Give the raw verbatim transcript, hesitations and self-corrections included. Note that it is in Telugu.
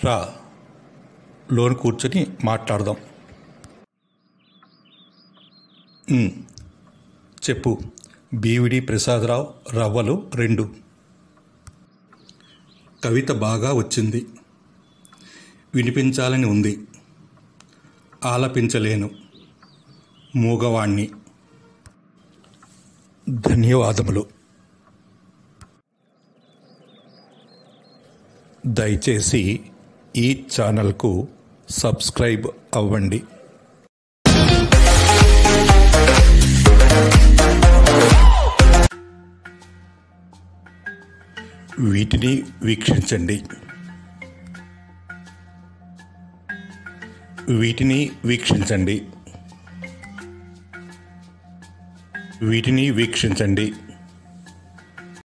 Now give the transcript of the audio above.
రా లోన్ కూర్చొని మాట్లాడదాం. ఉమ్, చెప్పు. బీవిడి ప్రసాదరావు, రవ్వలు రెండు. కవిత బాగా వచ్చింది, వినిపించాలని ఉంది, ఆలపించలేను, మూగవాణ్ణి. ధన్యవాదములు. దయచేసి ఈ ఛానల్కు సబ్స్క్రైబ్ అవ్వండి. వీటిని వీక్షించండి వీటిని వీక్షించండి వీటిని వీక్షించండి